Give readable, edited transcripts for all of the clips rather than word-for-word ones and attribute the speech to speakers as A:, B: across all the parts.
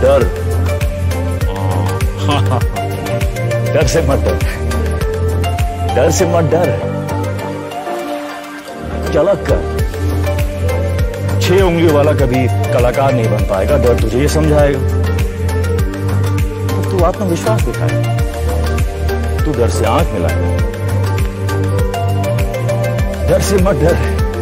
A: डर। डर से मत डर, डर से मत डर, अलग कर। 6 उंगलियों वाला कभी कलाकार नहीं बन पाएगा, डर तुझे ये समझाएगा। तो तू आत्मविश्वास दिखाएगा, तू डर से आंख मिलाएगा। डर से मत डर,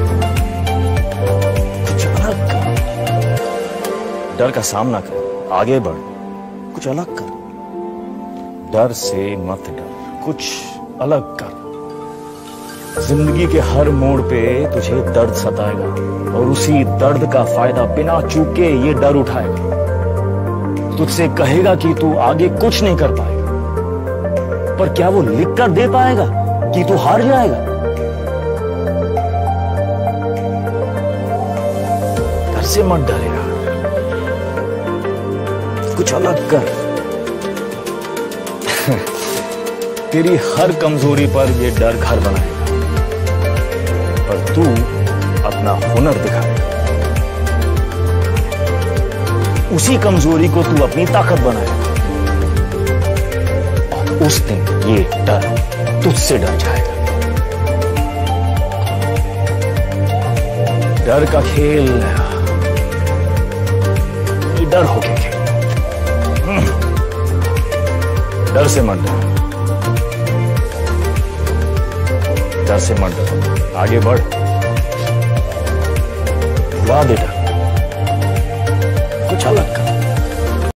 A: कुछ अलग कर। डर का सामना कर, आगे बढ़, कुछ अलग कर। डर से मत डर, कुछ अलग कर। जिंदगी के हर मोड़ पे तुझे दर्द सताएगा और उसी दर्द का फायदा बिना चूके ये डर उठाएगा। तुझसे कहेगा कि तू आगे कुछ नहीं कर पाएगा, पर क्या वो लिख कर दे पाएगा कि तू हार जाएगा? डर से मत डर यार, कुछ अलग कर। तेरी हर कमजोरी पर ये डर घर बनाएगा, पर तू अपना हुनर दिखाएगा। उसी कमजोरी को तू अपनी ताकत बनाएगा और उस दिन ये डर तुझसे डर जाएगा। डर का खेल डर होके खेल। डर से मत डर, डर से मत डर, आगे बढ़, भुला दे डर, कुछ अलग कर।